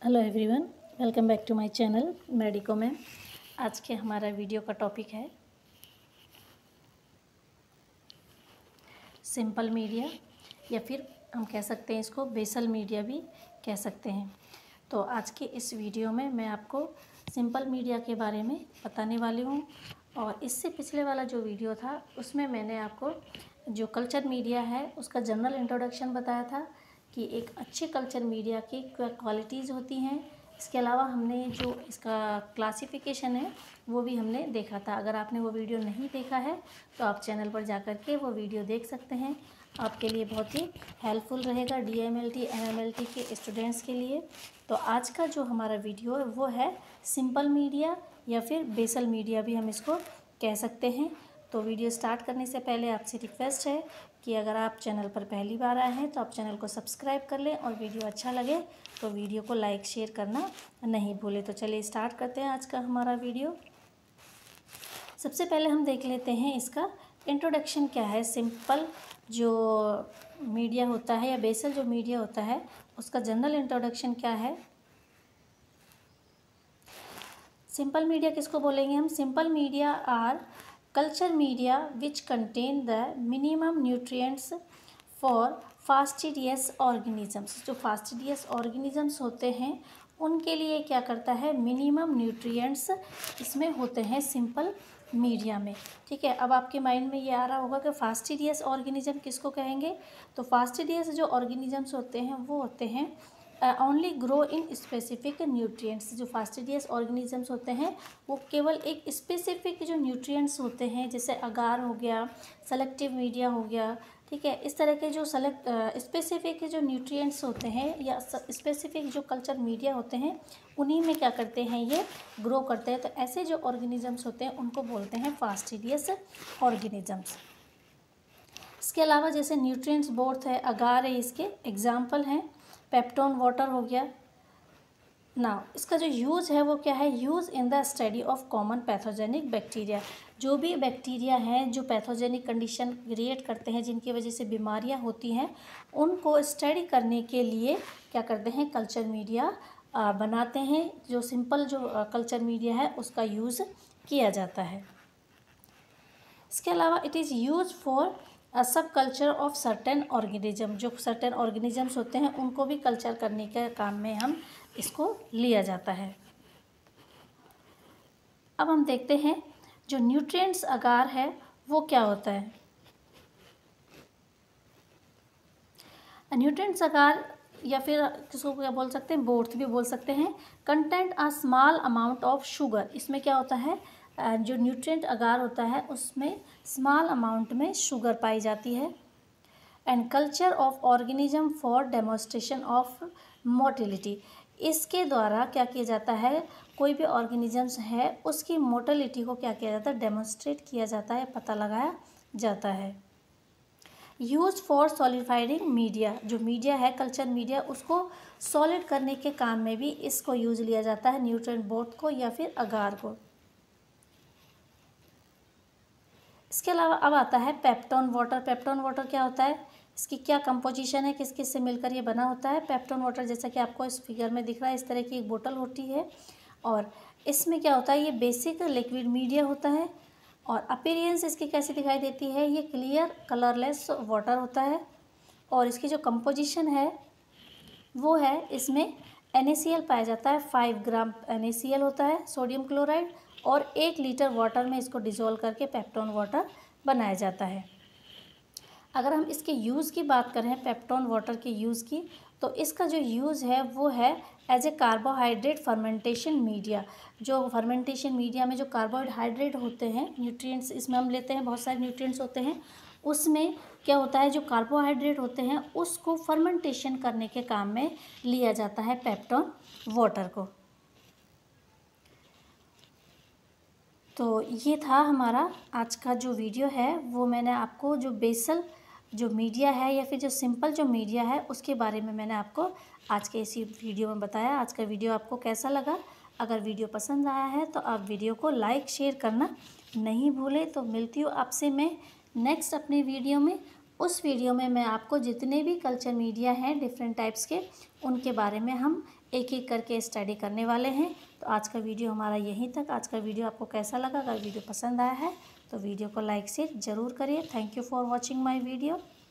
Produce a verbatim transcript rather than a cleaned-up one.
Hello everyone, welcome back to my channel Medico में। आज के हमारा वीडियो का टॉपिक है सिंपल मीडिया, या फिर हम कह सकते हैं इसको बेसल मीडिया भी कह सकते हैं। तो आज के इस वीडियो में मैं आपको सिंपल मीडिया के बारे में बताने वाली हूँ। और इससे पिछले वाला जो वीडियो था उसमें मैंने आपको जो कल्चर मीडिया है उसका जनरल इंट्रोडक्शन बताया था कि एक अच्छे कल्चर मीडिया की क्या क्वालिटीज़ होती हैं। इसके अलावा हमने जो इसका क्लासिफिकेशन है वो भी हमने देखा था। अगर आपने वो वीडियो नहीं देखा है तो आप चैनल पर जा कर के वो वीडियो देख सकते हैं। आपके लिए बहुत ही हेल्पफुल रहेगा D M L T N M L T के स्टूडेंट्स के लिए। तो आज का जो हमारा वीडियो है वो है सिंपल मीडिया या फिर बेसल मीडिया भी हम इसको कह सकते हैं। तो वीडियो स्टार्ट करने से पहले आपसे रिक्वेस्ट है कि अगर आप चैनल पर पहली बार आए हैं तो आप चैनल को सब्सक्राइब कर लें, और वीडियो अच्छा लगे तो वीडियो को लाइक शेयर करना नहीं भूलें। तो चलिए स्टार्ट करते हैं आज का हमारा वीडियो। सबसे पहले हम देख लेते हैं इसका इंट्रोडक्शन क्या है। सिंपल जो मीडिया होता है या बेसल जो मीडिया होता है उसका जनरल इंट्रोडक्शन क्या है। सिंपल मीडिया किसको बोलेंगे हम? Simple media are culture media which contain the minimum nutrients for fastidious organisms. जो फास्टिडियस ऑर्गेनिजम्स होते हैं उनके लिए क्या करता है, मिनिमम न्यूट्रिएंट्स इसमें होते हैं सिंपल मीडिया में। ठीक है, अब आपके माइंड में ये आ रहा होगा कि फास्टिडियस ऑर्गेनिज्म किसको कहेंगे। तो फास्टिडियस जो ऑर्गेनिजम्स होते हैं वो होते हैं only grow in specific nutrients. जो फास्टिडियस ऑर्गेनिजम्स होते हैं वो केवल एक स्पेसिफिक जो न्यूट्रिएंट्स होते हैं, जैसे अगार हो गया, सेलेक्टिव मीडिया हो गया, ठीक है, इस तरह के जो सेलेक्ट स्पेसिफिक जो न्यूट्रिएंट्स होते हैं या स्पेसिफिक जो कल्चर मीडिया होते हैं उन्हीं में क्या करते हैं, ये ग्रो करते हैं। तो ऐसे जो ऑर्गेनिजम्स होते हैं उनको बोलते हैं फास्टिडियस ऑर्गेनिजम्स। इसके अलावा जैसे न्यूट्रिएंट्स बोर्थ है, अगार है, इसके एग्जाम्पल हैं। पेप्टोन वाटर हो गया। ना इसका जो यूज़ है वो क्या है, use in the study of common pathogenic bacteria. जो भी बैक्टीरिया हैं जो पैथोजेनिक कंडीशन क्रिएट करते हैं, जिनकी वजह से बीमारियां होती हैं, उनको स्टडी करने के लिए क्या करते हैं, कल्चर मीडिया बनाते हैं। जो सिंपल जो कल्चर मीडिया है उसका यूज़ किया जाता है। इसके अलावा it is use for subculture of certain organism. जो सर्टेन ऑर्गेनिजम्स होते हैं उनको भी कल्चर करने के काम में हम इसको लिया जाता है। अब हम देखते हैं जो न्यूट्रिएंट्स अगार है वो क्या होता है। न्यूट्रिएंट्स अगार या फिर किसको क्या बोल सकते हैं, बोर्थ भी बोल सकते हैं। Content a small amount of sugar. इसमें क्या होता है, जो न्यूट्रिएंट अगार होता है उसमें स्मॉल अमाउंट में शुगर पाई जाती है। And culture of organism for demonstration of motility. इसके द्वारा क्या किया जाता है, कोई भी ऑर्गेनिजम्स है उसकी मोटिलिटी को क्या किया जाता है, डेमोन्स्ट्रेट किया जाता है, पता लगाया जाता है। Use for solidifying media. जो मीडिया है कल्चर मीडिया उसको सॉलिड करने के काम में भी इसको यूज लिया जाता है, न्यूट्रिएंट बोर्थ को या फिर अगार को। इसके अलावा अब आता है पेप्टोन वाटर। पेप्टोन वाटर क्या होता है, इसकी क्या कंपोजिशन है, किस किस से मिलकर ये बना होता है। पेप्टोन वाटर जैसा कि आपको इस फिगर में दिख रहा है, इस तरह की एक बोतल होती है और इसमें क्या होता है, ये बेसिक लिक्विड मीडिया होता है। और अपीयरेंस इसकी कैसी दिखाई देती है, ये क्लियर कलरलेस वाटर होता है। और इसकी जो कंपोजिशन है वो है, इसमें एन ए सी एल पाया जाता है, five gram N A C L होता है सोडियम क्लोराइड, और एक लीटर वाटर में इसको डिज़ोल्व करके पेप्टोन वाटर बनाया जाता है। अगर हम इसके यूज़ की बात करें, पेप्टोन वाटर के यूज़ की, तो इसका जो यूज़ है वो है as a carbohydrate fermentation media. जो फर्मेंटेशन मीडिया में जो कार्बोहाइड्रेट होते हैं, न्यूट्रिएंट्स इसमें हम लेते हैं, बहुत सारे न्यूट्रिएंट्स होते हैं, उसमें क्या होता है, जो कार्बोहाइड्रेट होते हैं उसको फर्मेंटेशन करने के काम में लिया जाता है पेप्टोन वाटर को। तो ये था हमारा आज का जो वीडियो है, वो मैंने आपको जो बेसल जो मीडिया है या फिर जो सिंपल जो मीडिया है उसके बारे में मैंने आपको आज के इसी वीडियो में बताया। आज का वीडियो आपको कैसा लगा? अगर वीडियो पसंद आया है तो आप वीडियो को लाइक शेयर करना नहीं भूलें। तो मिलती हूँ आपसे मैं नेक्स्ट अपने वीडियो में। उस वीडियो में मैं आपको जितने भी कल्चर मीडिया हैं डिफरेंट टाइप्स के, उनके बारे में हम एक एक करके स्टडी करने वाले हैं। तो आज का वीडियो हमारा यहीं तक। आज का वीडियो आपको कैसा लगा? अगर वीडियो पसंद आया है तो वीडियो को लाइक शेयर ज़रूर करिए। Thank you for watching my video.